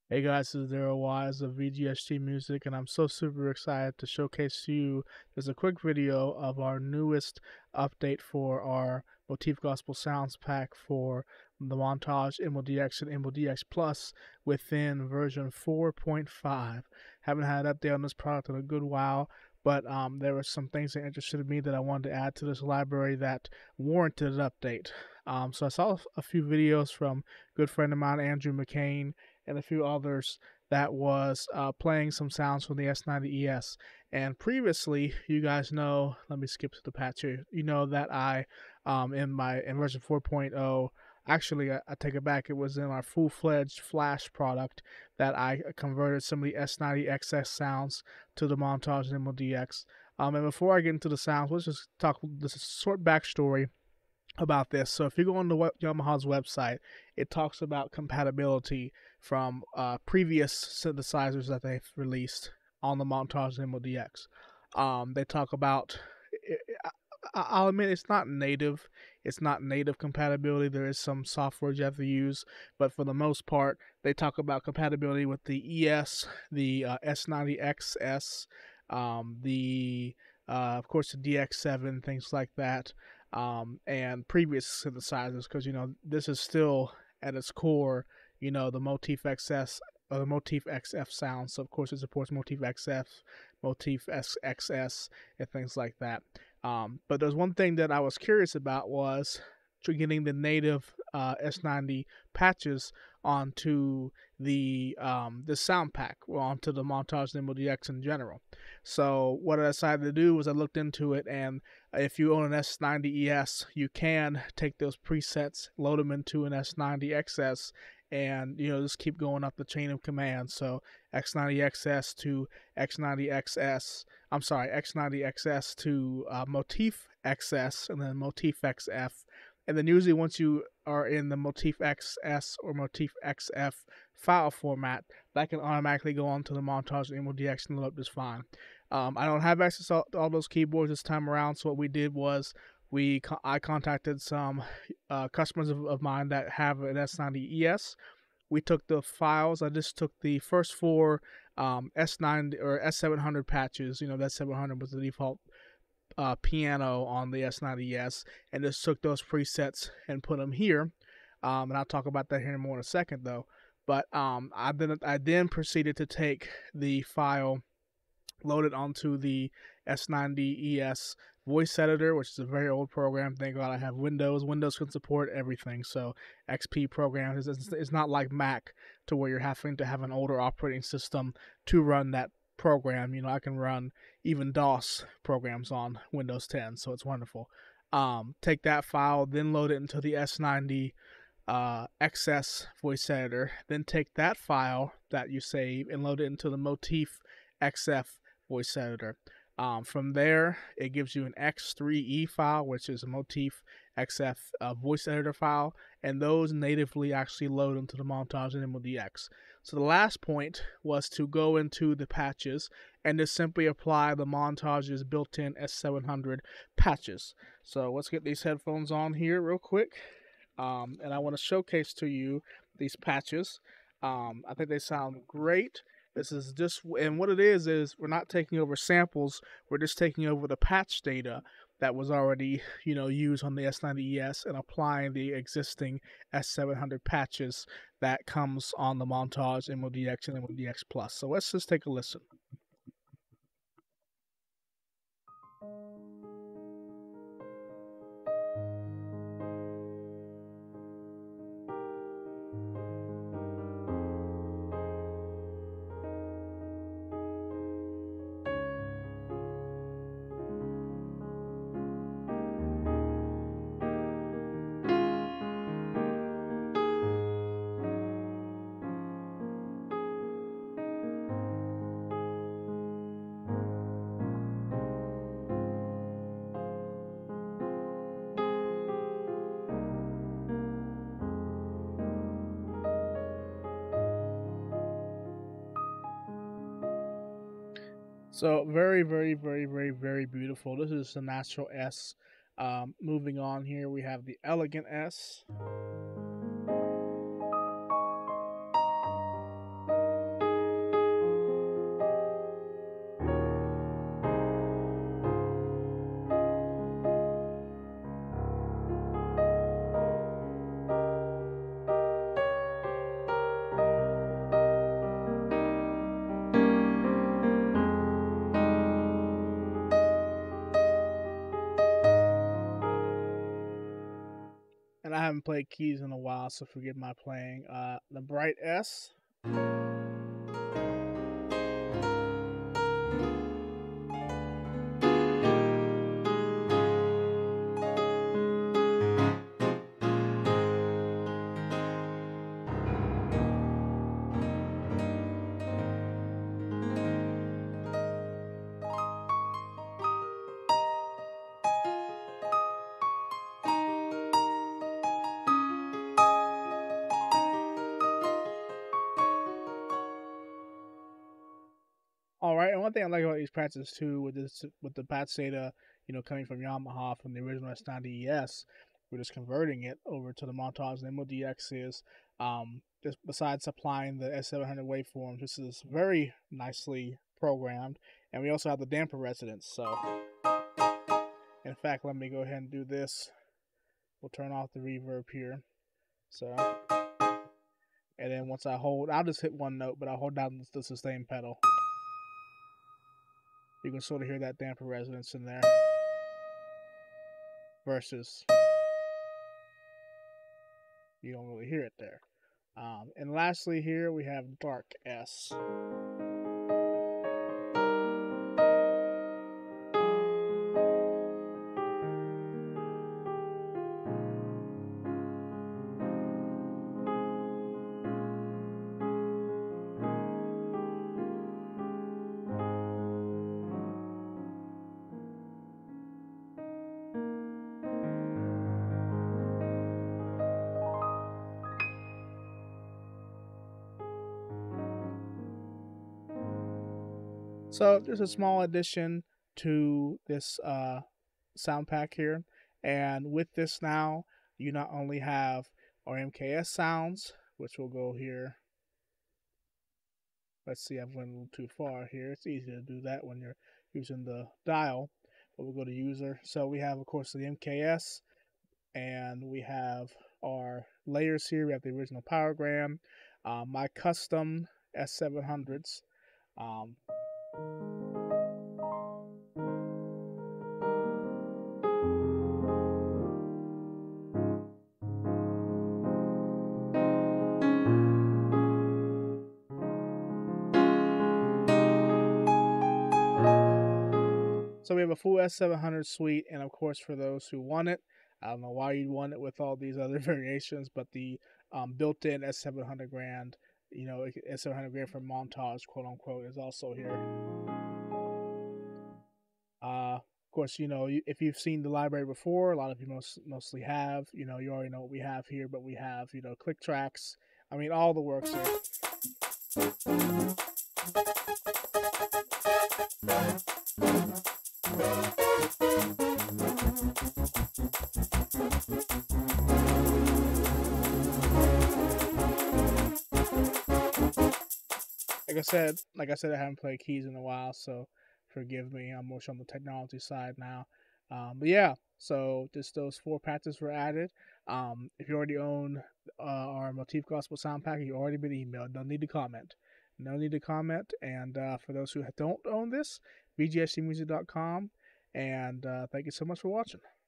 Hey guys, this is Daryl Wise of VGSG Music, and I'm so super excited to showcase to you just a quick video of our newest update for our MODX Gospel Sounds Pack for the Montage MODX and MODX Plus within version 4.5. Haven't had an update on this product in a good while, but there were some things that interested me that I wanted to add to this library that warranted an update. So I saw a few videos from a good friend of mine, Andrew McCain, and a few others that was playing some sounds from the S90ES. And previously, you guys know, let me skip to the patch here. You know that in version 4.0, actually, I take it back. It was in our full-fledged Flash product that I converted some of the S90XS sounds to the Montage and MODX. And before I get into the sounds, let's just talk this short backstory about this. So if you go on the Yamaha's website, it talks about compatibility from previous synthesizers that they've released on the Montage and MODX. They talk about. I'll admit it's not native. It's not native compatibility. There is some software you have to use, but for the most part, they talk about compatibility with the ES, the S90XS, of course the DX7, things like that, and previous synthesizers, because this is still at its core, the Motif XS or the Motif XF sound. So of course it supports Motif XF, Motif XS, and things like that. But there's one thing that I was curious about was getting the native S90 patches onto the sound pack, or onto the Montage and MODX in general. So what I decided to do was I looked into it, and if you own an S90ES, you can take those presets, load them into an S90XS, and just keep going up the chain of command. So X90XS to X90XS. I'm sorry, X90XS to Motif XS, and then Motif XF. And then usually once you are in the Motif XS or Motif XF file format, that can automatically go onto the Montage and MODX and load up just fine. I don't have access to all those keyboards this time around, so what we did was I contacted some customers of mine that have an S90ES. We took the files. I just took the first four S9 or S700 patches. That 700 was the default piano on the S90ES, and just took those presets and put them here. And I'll talk about that here more in a second, though. But I then proceeded to take the file, load it onto the S90ES voice editor, which is a very old program. Thank God I have Windows. Windows can support everything. So XP programs, it's not like Mac to where you're having to have an older operating system to run that program. I can run even DOS programs on Windows 10, so it's wonderful. Take that file, then load it into the S90 XS voice editor, then take that file that you save and load it into the Motif XF voice editor. From there, it gives you an X3E file, which is a Motif XF voice editor file, and those natively actually load into the Montage and MODX. So the last point was to go into the patches and just simply apply the Montage's built-in S700 patches. So let's get these headphones on here real quick, and I want to showcase to you these patches. I think they sound great. This is just, and what it is we're not taking over samples, we're just taking over the patch data that was already, used on the S90ES and applying the existing S700 patches that comes on the Montage, MODX, and MODX Plus. So let's just take a listen. So very, very, very, very, very beautiful. This is the natural S. Moving on here, we have the elegant S. I haven't played keys in a while, so forgive my playing. The bright S. All right, and one thing I like about these patches too, with the patch data, coming from Yamaha from the original S90ES, we're just converting it over to the Montage and MODX is, just besides supplying the S700 waveforms, this is very nicely programmed, and we also have the damper resonance. So, in fact, let me go ahead and do this. We'll turn off the reverb here. So, and then once I'll just hit one note, but I'll hold down the sustain pedal. You can sort of hear that damper resonance in there versus you don't really hear it there. And lastly here we have dark S. So there's a small addition to this sound pack here, and with this now you not only have our MKS sounds, which will go here. Let's see, I've went a little too far here. It's easy to do that when you're using the dial, but we'll go to user. So we have, of course, the MKS, and we have our layers here. We have the original Powergram, my custom S700s. So we have a full S700 suite, and of course, for those who want it, I don't know why you'd want it with all these other variations, but the built-in S700 grand, S700 grand for Montage, quote unquote, is also here. Of course, if you've seen the library before, a lot of you mostly have. You already know what we have here, but we have, click tracks. I mean, all the works here. Like I said, I haven't played keys in a while, so forgive me. I'm more on the technology side now. But yeah, so just those 4 patches were added. If you already own our MODX Gospel Sound Pack, you've already been emailed. No need to comment. No need to comment. And for those who don't own this, vgscmusic.com. And thank you so much for watching.